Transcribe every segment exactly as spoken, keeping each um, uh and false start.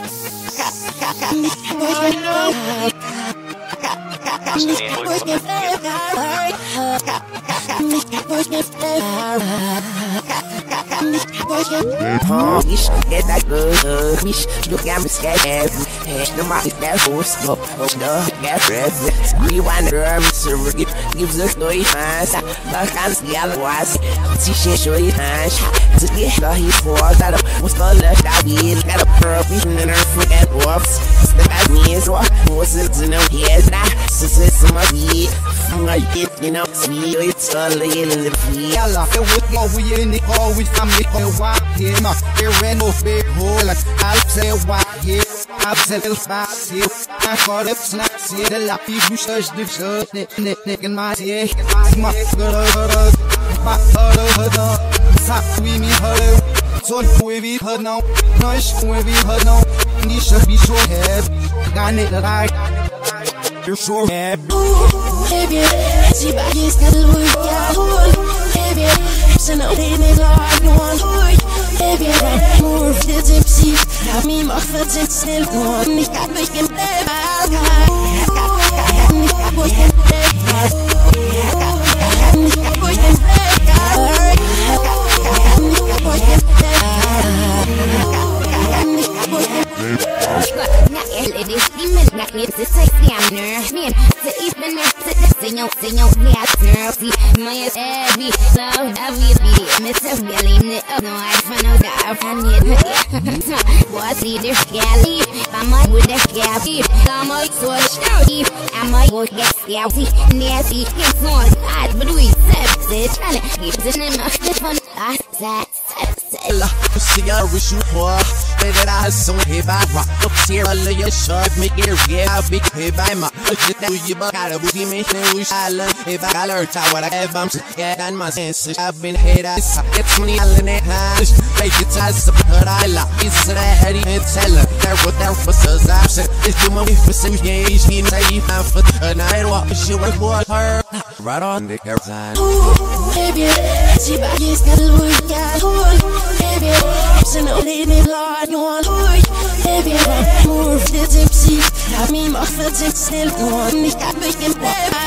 Ich get that good, mich du kannst get heavy. No matter that horse go, no get ready. We want to serve it, gives us no chance. But can't see otherwise. See she show you hands. To get the hit for that was the left that we got a purpose in her foot and whoops. The guy means what was it in her head? So it's some of it. I get you know, see it's all in the field. I love it with more we in the hall, we found me on walk here. My hair ran off big hole, like I'll say walk here. I'll say the spots here. I caught up snaps here. The lap you search the shirt, nick, nick, nick, in my ear. My girl, my girl, Sap we me her. So we be her now. Noise we be her now. You should be sure head. Got it right. You're sure head. Baby, see by his little work, baby. So now they make like no one. Baby, more of the tipsy. Have me more for the still one. Ich kann mich im Leben. It's sexy, I'm nervous. Man, to even to the signal, signal, yeah, nervy. My heavy, so heavy, be Mister Billy, no, I found out I need it. Was either scally, I'm like with the scabby. I'm like so sturdy, I'm like with the scabby. Nasty, it's on that, but we said this. It's in the mouth, fun. I said, see, I wish you were. That I so hit by rock up here, I lay your shirt, make it real. I'll be hit by my shit that you but gotta be me. Wish I learned if I learned how what I have. I'm sick and my senses. I've been hit. I suck. It's money, I'll let it hash. Make it ties up, but I love it's that I had it. Tell her there what there was a option. It's the money for some gauge. He say you have for a night walk. She work for her. Right on the airline. Baby, see by his little work, baby. So now they make like no one. Baby, more of the tipsy. Have me more for the still one. Ich kann mich im Leben.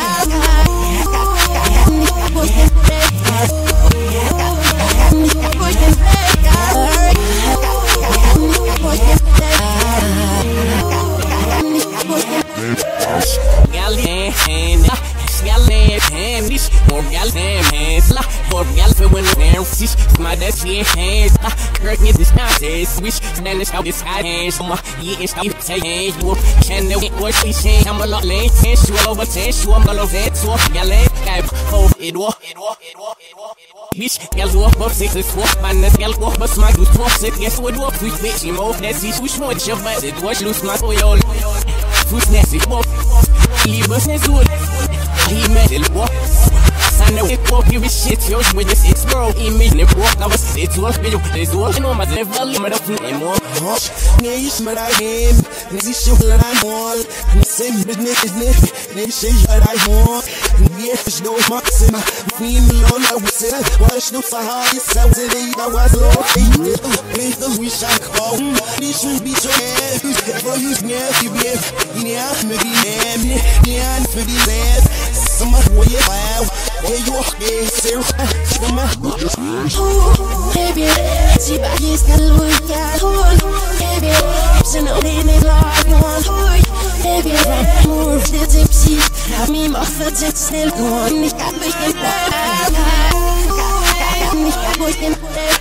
More gal hands, more gal for when they're fish. My dad's here hands, Kirk is this not this wish. Then it's how this high hands. My yeah, it's how it's hands. You can know what she say. I'm a lot late. You all over ten. You I'm all over it. So gal ain't oh it was it was it was it was Bitch, gal walk up six is four. Man, this gal walk but my goose walk six. Guess what walk we bitch. You move that see switch more. Your butt it was loose my oil. Switch nasty walk. Leave us as wood. He made it walk. I know it walk you with shit, yours with this it's bro. He made it walk, I was it was video. There's one on my level, I'm not anymore. Neish maar I heen, en zie je wat I want. En same business is niet, neish je wat I want. En wie is no maxima, wie me on I was it. Was no for how you sound it, I was okay. Please the wish I call. This should be so heavy, for you sniff you be. Yeah, maybe yeah, yeah, for the best. Somebody way wow. Baby, see by his little work, baby. So now they make like no one. Baby, more of the tipsy. Have me more for the still one. Ich kann mich im Leben. Ich kann mich im Leben.